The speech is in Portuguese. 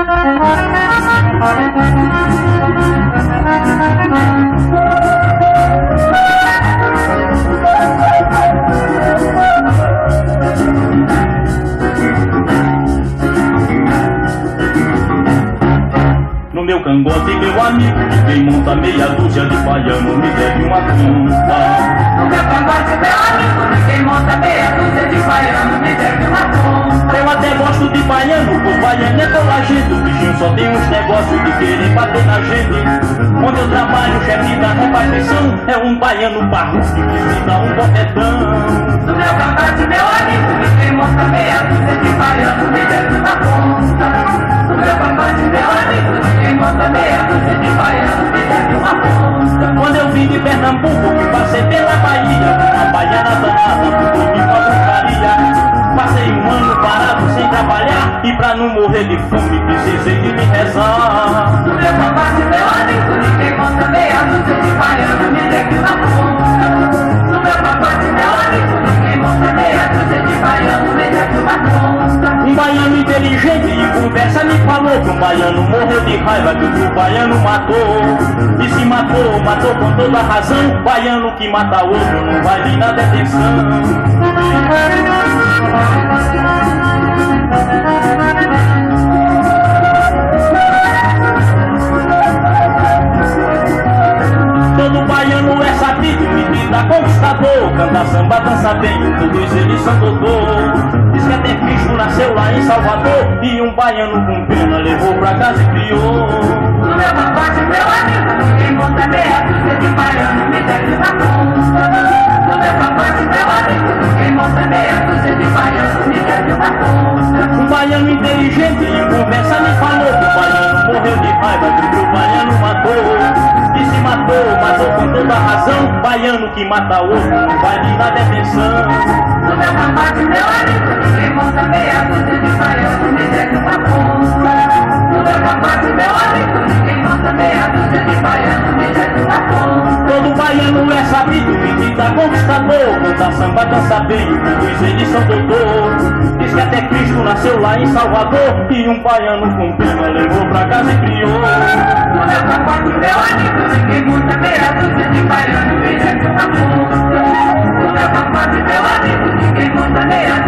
No meu cangote, meu amigo, quem monta meia dúzia de baiano me deve uma conta. No meu cangote, meu amigo, quem monta meia dúzia de baiano me deve uma conta. Eu até gosto de baiano, pois baiano é toda gente. O bichinho só tem uns negócios de querer bater na gente. Onde eu trabalho, o chefe da repartição é um baiano barrudo que me dá um bofetão. No meu cangote, meu amigo, quem monta meia dúzia de baiano me deve uma conta. No meu cangote, meu amigo, quem monta meia dúzia de baiano me deve uma conta. Quando eu vim de Pernambuco, que passei pela Bahia, uma baiana danada, mudou de uma bruxaria. Passei um ano parado sem trabalhar, e pra não morrer de fome precisei de me rezar. No meu cangote, meu amigo, quem monta meia dúzia de baiano me deve uma conta. No meu cangote, meu amigo, quem monta meia dúzia de baiano me deve uma conta. Um baiano inteligente em conversa me falou que um baiano morreu de raiva que o baiano matou. E se matou, matou com toda a razão. Baiano que mata outro não vai vir na detenção. Todo baiano é sabido, menina conquistador. Canta samba, dança bem, todos eles são doutor. Diz que até Cristo nasceu lá em Salvador, e um baiano com pena levou pra casa e criou. No meu cangote, meu amigo, quem monta meia dúzia de baiano me deve uma conta. No meu cangote, meu amigo, quem monta meia dúzia de baiano me deve uma conta. Um baiano inteligente em conversa me falou que o baiano morreu de raiva que o baiano matou. E se matou, matou com toda a razão. Baiano que mata outro não vai vir na detenção. No meu cangote, meu amigo, quem monta meia dúzia de baiano me deve uma conta. No meu cangote, meu amigo, quem monta meia dúzia de baiano me deve uma conta. Todo baiano é sabido, menina conquistador. Canta samba, dança bem, todos eles são doutor. Diz que até Cristo nasceu lá em Salvador, e um baiano com pena levou pra casa e criou. No meu cangote, meu amigo, quem monta meia dúzia de baiano me deve uma conta. No meu cangote, meu amigo, quem monta meia